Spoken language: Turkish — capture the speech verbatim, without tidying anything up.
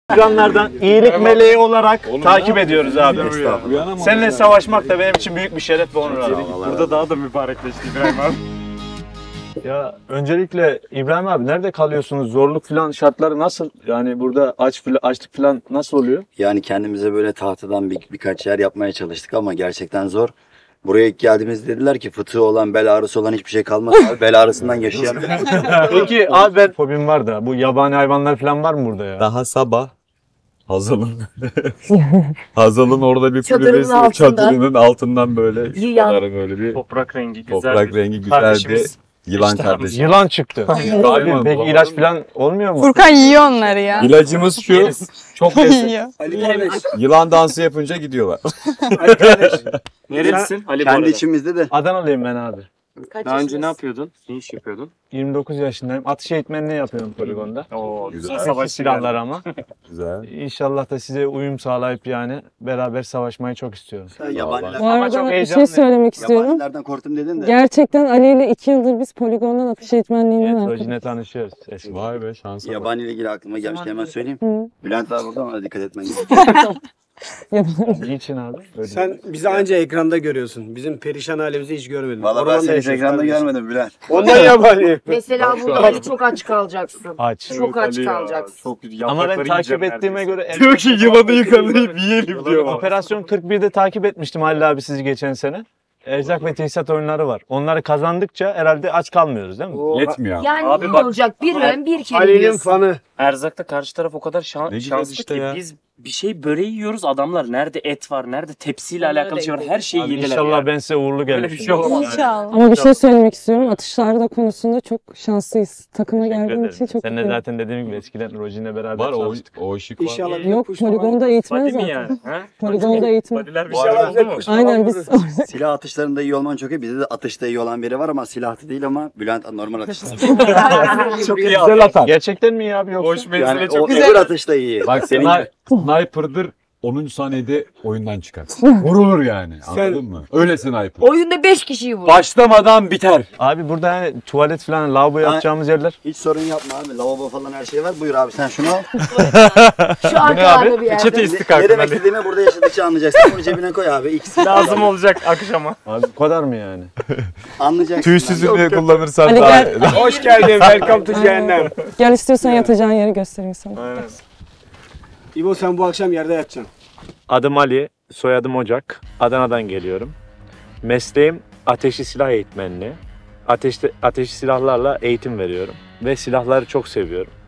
Ekranlardan iyilik meleği olarak Oğlum takip ediyoruz abi. Seninle savaşmak da benim için büyük bir şeref ve onur abi. Burada daha da mübarekleşti İbrahim abi. Ya öncelikle İbrahim abi nerede kalıyorsunuz? Zorluk falan şartları nasıl? Yani burada aç açlık falan nasıl oluyor? Yani kendimize böyle tahtadan bir, birkaç yer yapmaya çalıştık ama gerçekten zor. Buraya ilk geldiğimizde dediler ki fıtığı olan, bel ağrısı olan hiçbir şey kalmaz. Abi, bel ağrısından yaşayan. Peki abi ben fobim var da bu yabani hayvanlar falan var mı burada ya? Daha sabah Hazal'ın Hazal'ın orada bir Çadırın kulübesi altından. çadırının altından böyle Yılan. böyle bir Toprak rengi güzel. toprak bir rengi güzeldi. kardeşimiz. Yılan İşte kardeşim. Yılan çıktı. Abi peki ilaç falan olmuyor mu? Furkan yiyor onları ya. İlacımız şu. Çok lezzetli. Yiyor. Ali kardeş. Yılan dansı yapınca gidiyorlar. Ali kardeş. Nerelisin? Ali bu Kendi arada. içimizde de. Adanalıyım ben abi. Kaç Daha önce yaşındasın? ne yapıyordun? Ne iş yapıyordun? yirmi dokuz yaşındayım. Atış eğitmenliği yapıyorum poligonda. Oo, Güzel. güzel. Savaş Savaş silahlar ama. Güzel. İnşallah da size uyum sağlayıp yani beraber savaşmayı çok istiyorum. Sen yabaniler. Bu Ama çok arada bir heyecanlı. şey söylemek istiyorum. Yabanilerden korktum dedin de. Gerçekten Ali ile iki yıldır biz poligondan atış eğitmenliğinden Evet, arkadaşız. Rojin'le tanışıyoruz. Eski. Vay be şansa bak. Yabani ile ilgili aklıma gelmişti hemen söyleyeyim. Hı. Bülent var burada ama dikkat etmen gerekiyor. Niçin abi? Öyle. Sen bizi anca ekranda görüyorsun. Bizim perişan halimizi hiç görmedin. Valla ben Ormanda seni yaşıyoruz ekranda kardeşim. görmedim Bülent. Ondan yabani. Mesela burada Ali çok aç kalacaksın. Aç. Çok aç kalacaksın. Çok Ama ben takip ettiğime göre... Diyor ki yılanı yıkanayıp yiyelim diyor. Operasyon kırk birde takip etmiştim Halil abi sizi geçen sene. Erzak ve tesisat oyunları var. Onları kazandıkça herhalde aç kalmıyoruz değil mi? Yetmiyor. Yani Abi ne bak- olacak? Bir öğün bir kere Ali'nin yiyorsun. fanı. Erzak'ta karşı taraf o kadar şan, Ne güzel şanslı işte ki ya. biz bir şey böreği yiyoruz, adamlar nerede et var, nerede tepsiyle alakalı şey var, her şeyi Abi yediler. inşallah ya. ben size uğurlu Öyle gelirim. bir şey olmaz. İnşallah. Ama bir şey söylemek istiyorum. Atışlarda konusunda çok şanslıyız. Takıma geldiğim için çok Sen de mutluyum. zaten dediğim gibi eskiden Rojin'le beraber Var o, çalıştık. o ışık var. İnşallah. Yok, poligonda eğitmen Hadi mi zaten. yani? Ha? Poligonda eğitmen. Body'ler bir Bu şeyler arada- oldu mu? Aynen biz Silah atışlarında iyi olman çok iyi. Bizde de atışta iyi olan biri var ama silahlı değil ama Bülent normal atışta. Çok iyi Güzel atar. Gerçekten mi ya abi yoksa? Boş menzile Yani çok o güzel. öbür atışta iyi. Bak Senin sni- sniper'dır onuncu saniyede oyundan çıkar. Vurulur yani. Anladın mı? Öyle sniper. Oyunda beş kişiyi vur. Başlamadan biter. Abi burada yani tuvalet falan lavabo yapacağımız yerler. hiç sorun yapma abi. Lavabo falan her şey var. Buyur abi sen şunu al. Şu arkalarda bir Peçete yerde. istik Ne hakkında. demek istediğimi burada yaşadıkça anlayacaksın. Bunu cebine koy abi. İkisi Lazım olacak akşama. Abi bu kadar mı yani? anlayacaksın. Tüysüzünü kullanırsan Ali daha gel. Hoş geldin. Welcome to cehennem. Gel istiyorsan yatacağın yeri göstereyim sana. İbo sen bu akşam yerde yatacaksın. Adım Ali, soyadım Ocak. Adana'dan geliyorum. Mesleğim ateşli silah eğitmenliği. Ateşli, ateşli silahlarla eğitim veriyorum. Ve silahları çok seviyorum.